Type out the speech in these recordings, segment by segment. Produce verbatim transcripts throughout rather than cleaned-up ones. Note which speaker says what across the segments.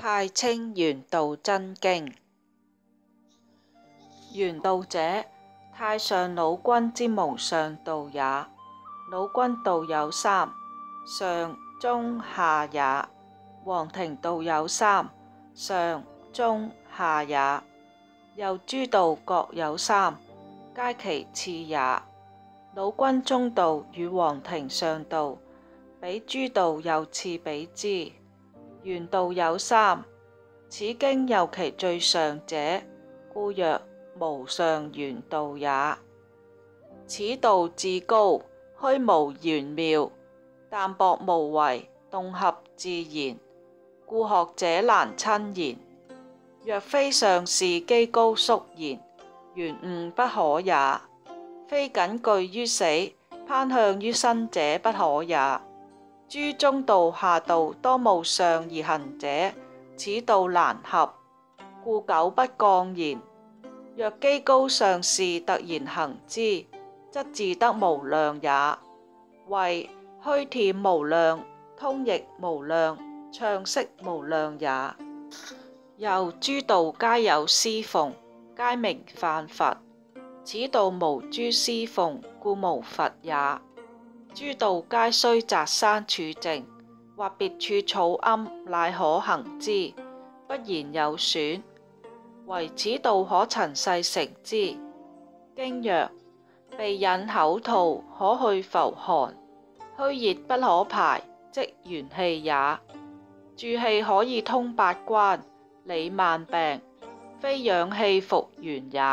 Speaker 1: 太清玄道真經。玄道者，太上老君之無上道也。老君道有三：上、中、下也。黃庭道有三：上、中、下也。又諸道各有三，皆其次也。老君中道與黃庭上道，比諸道又次比之。玄道有三，此經又其最上者，故曰無上玄道也。此道至高，虛無玄妙，淡泊無為，動合自然，故學者難親言。若非上士機高肅然，玄悟不可也；非僅據於死，攀向於生者不可也。諸中道下道多無上而行者，此道難合，故久不降言。若機高上士突然行之，則自得無量也。謂虛恬無量，通譯無量，暢釋無量也。又諸道皆有師奉，皆名梵佛。此道無諸師奉，故無佛也。諸道皆須擇山處靜，或別處草庵，乃可行之，不然有損。唯此道可塵世成之。經曰：鼻引口吐，可去浮寒；虛熱不可排，即元氣也。助氣可以通八關，理萬病，非養氣復元也。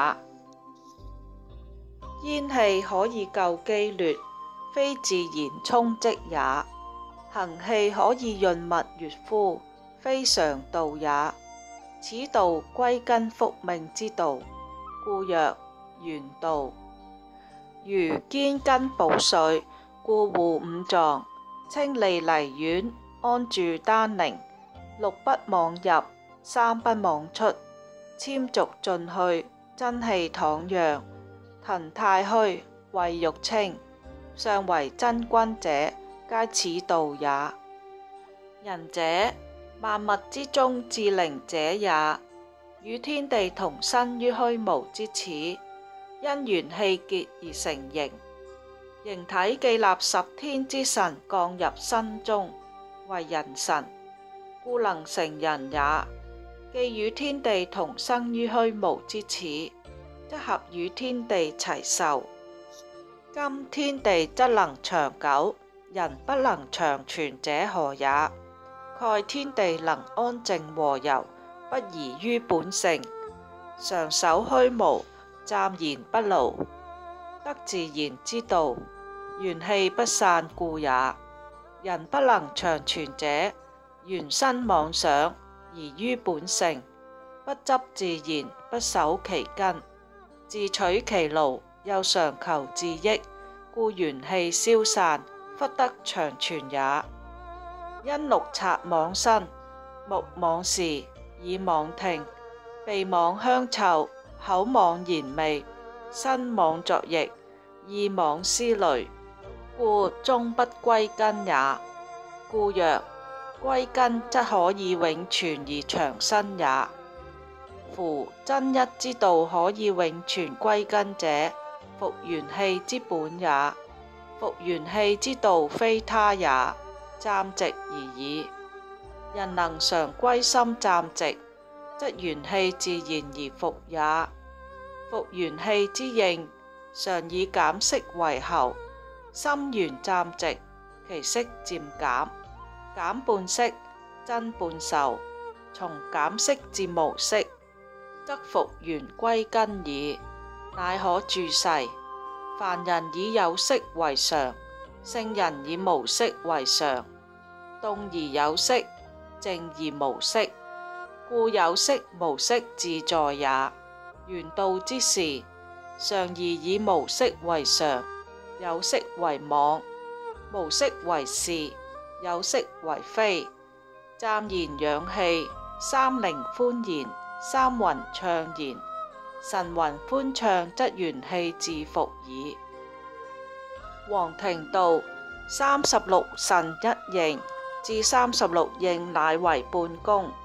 Speaker 1: 咽氣可以救羈劣，非自然充積也。行氣可以潤物悅膚，非常道也。此道歸根復命之道，故曰玄道。如堅筋補髓，故護五臟，清利泥丸，安住丹寧，六不妄入，三不妄出，纖濁盡去，真氣徜徉，騰太虛，衛欲清，上為真君者，皆此道也。人者，萬物之中至靈者也，與天地同生於虛無之始，因元氣結而成形。形體既納十天之神降入身中，為人神，故能成人也。既與天地同生於虛無之始，則合與天地齊壽。今天地則能長久，人不能長存者何也？蓋天地能安靜和柔，不移於本性，常守虛無，暫然不勞，得自然之道，元氣不散故也。人不能長存者，緣生妄想，移於本性，不執自然，不守其根，自取其勞，又常求自益，故元氣消散，忽得長存也。因六賊妄生，目妄視，耳妄聽，鼻妄香臭，口妄言味，身妄作役，意妄思慮，故終不歸根也。故曰：歸根則可以永存而長生也。夫真一之道可以永存歸根者，復元氣之本也。復元氣之道非他也，暫寂而已。人能常歸心暫寂，則元氣自然而復也。復元氣之應，常以減息為候。心元暫寂，其息漸減，減半息，增半壽。從減息至無息，則復元歸根矣，乃可注世。凡人以有息為常，聖人以無息為常。動而有息，靜而無息，故有息無息自在也。玄道之士，常宜以無息為常，有息為妄，無息為是，有息為非。暫然養氣，三靈歡然，三魂暢然，神魂歡暢，則元氣自復矣。黃庭道三十六神一應，至三十六應乃為半功。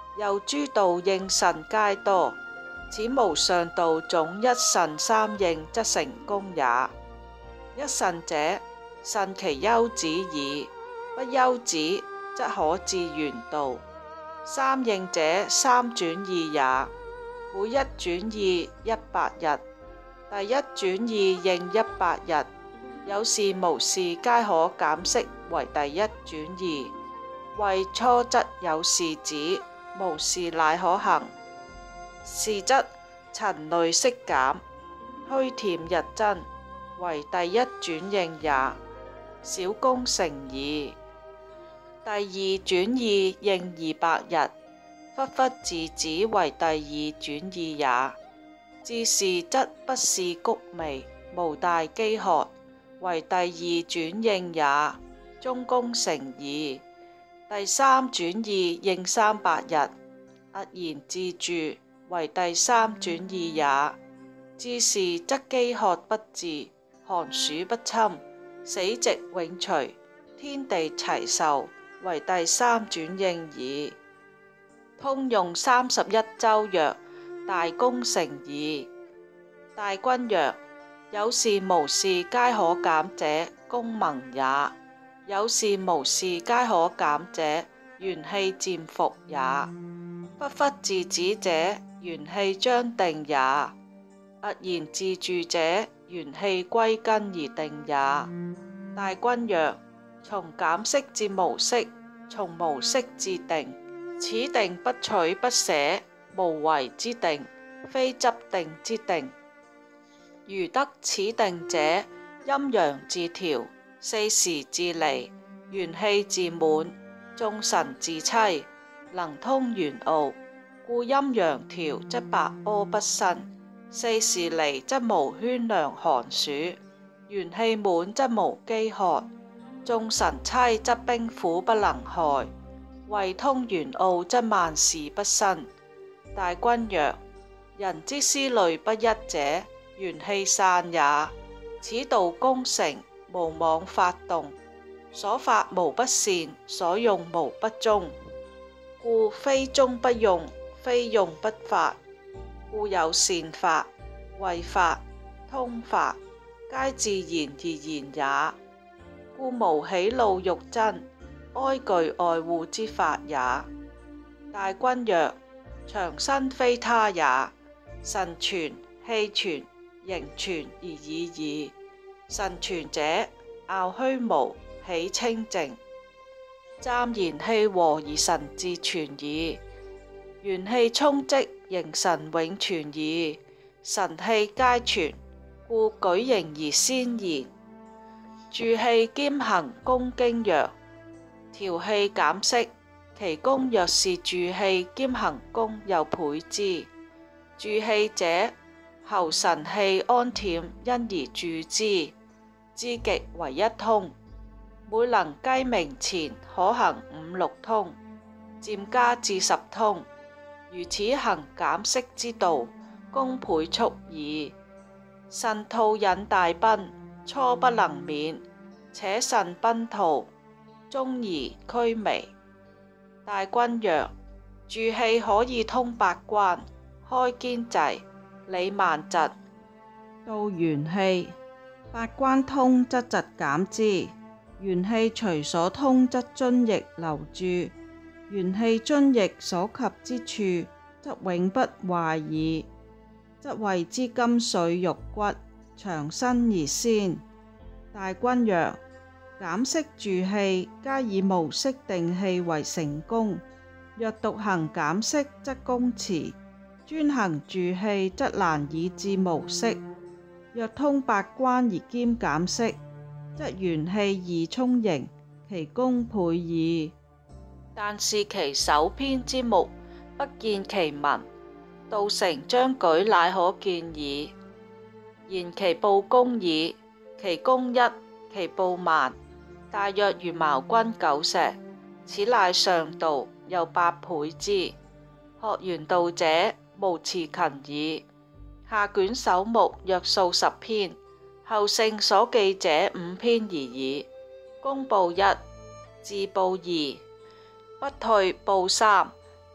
Speaker 1: 又諸道應腎皆多，此無上道總一腎三應則成功也。一腎者，腎其休止矣，不休止則可至玄道。三應者，三轉意也，每一轉意一百日。第一轉意應一百日，有事無事皆可減息為第一轉意。謂初則有事止，無事乃可行。是則塵累悉減，虛恬日增，為第一轉應也，小功成矣。第二轉意應二百日，忽忽自止為第二轉意也。至是則不是谷微，無大飢渴，為第二轉應也，中功成矣。第三轉意應三百日，毅然自住，為第三轉意也。至是則飢渴不至，寒暑不侵，死寂永除，天地齊壽，為第三轉應矣。通用三十一洲曰：大功成矣。大君曰：有事無事皆可減者，功萌也；有事無事皆可減者，元氣漸復也。忽忽自止者，元氣將定也；毅然自住者，元氣歸根而定也。大君曰：從減息至無息，從無息至定，此定不取不捨，無為之定，非執定之定。如得此定者，陰陽自調，四時自離，元氣自滿，眾神自棲，能通玄奧。故陰陽調則百屙不生，四時離則無絢涼寒暑，元氣滿則無飢渴，眾神棲則兵苦不能害，為通玄奧則萬事不生。大君曰：人之思慮不一者，元氣散也。此道功成，無妄發動，所發無不善，所用無不忠。故非忠不用，非用不發。故有善法、慧法、通法，皆自然而然也。故無喜怒欲憎、哀懼愛護之法也。大君曰：長生非他也，神存、氣存、形存而已矣。神存者，拗虛無，喜清淨，湛然氣和而神自存矣。元氣充積，形神永存矣。神氣皆存，故舉形而先然。住氣兼行功經曰：調氣減息，其功若是住氣兼行功，又倍之。住氣者，喉神氣安恬，因而住之，至極為一通。每能雞鳴前可行五六通，漸加至十通。如此行減息之道，功倍速矣。腎吐引大奔，初不能免，且腎奔吐，中而驅微。大君曰：住氣可以通八關，開肩滯，理萬疾。到元氣，八關通則疾減之。元氣隨所通則津液流注，元氣津液所及之處，則永不壞矣。則謂之金水玉骨，長生而先。大君曰：減息住氣，皆以無息定氣為成功。若獨行減息，則功遲；專行住氣，則難以至無息。若通八關而兼減息，則元氣易充盈，其功倍矣。但是其首篇之目，不見其文，道成章舉乃可見矣。言其報功矣，其功一，其報萬，大約如茅君九石，此乃上道，又百倍之。學玄道者，無辭勤矣。下卷首目約數十篇，後勝所記者五篇而已。功報一，自報二，不退報三，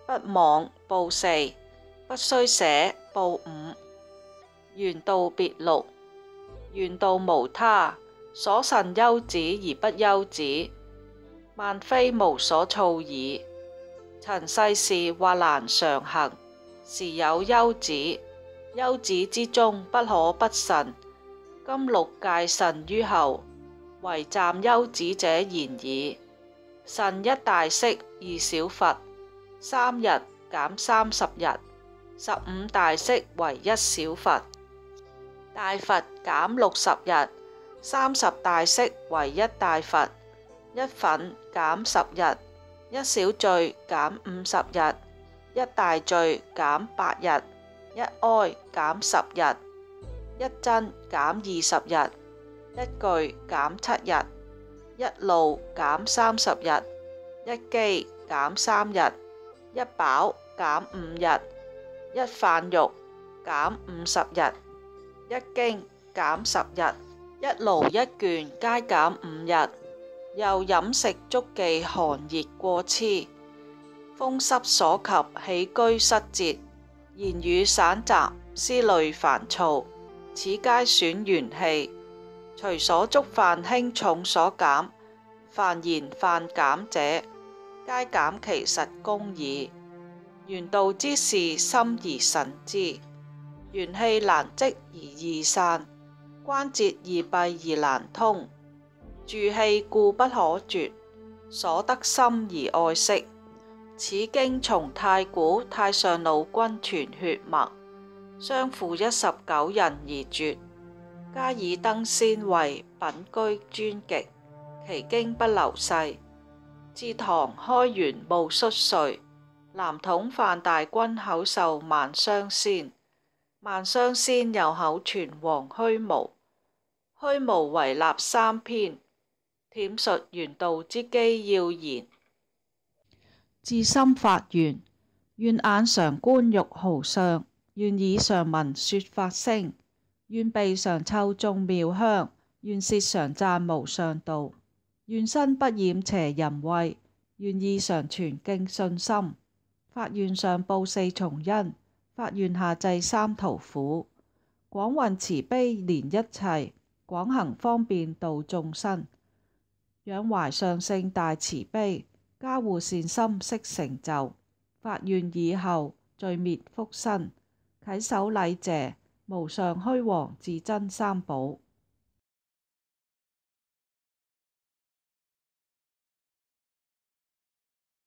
Speaker 1: 不妄報四，不須捨報五。原道別錄，原道無他，所慎休止而不休止，萬非無所措耳。塵世事或難常行，時有休止。休止之中不可不慎。今六戒慎於後，唯暫休止者然矣。慎一大釋二小罰，三日減三十日，十五大釋為一小罰。大罰減六十日，三十大釋為一大罰。一忿減十日，一小罪減五十日，一大罪減八日，一哀減十日，一真減二十日，一懼減七日，一怒減三十日，一饑減三日，一飽減五日，一犯欲減五十日，一驚減十日，一勞一倦皆減五日。又飲食足忌寒熱過痴，風濕所及起居失節，言語散雜，思慮煩躁，此皆損元氣。隨所觸犯輕重所減，凡言犯減者，皆減其實功矣。原道之事深而慎之，元氣難積而易散，關節易閉而難通。住氣故不可絕，所得深而愛惜。此經從太古太上老君傳血脈，相付一十九人而絕，加以登仙位，品居尊極，其經不流世。至唐開元戊戌歲，南統范大君口授萬雙仙，萬雙仙又口傳黃虛無，虛無為立三篇，忝述原道之機要言。至心發願，願眼常觀玉毫相，願耳常聞說法聲，願鼻常嗅眾妙香，願舌常讚無上道，願身不染邪淫穢，願意常存敬信心。發願上報四重恩，發願下濟三途苦，廣運慈悲憐一切，廣行方便度眾生。仰懷上聖大慈悲，加護善心悉成就。發願以後，罪滅福生，稽首禮謝，無上虛皇至真三寶。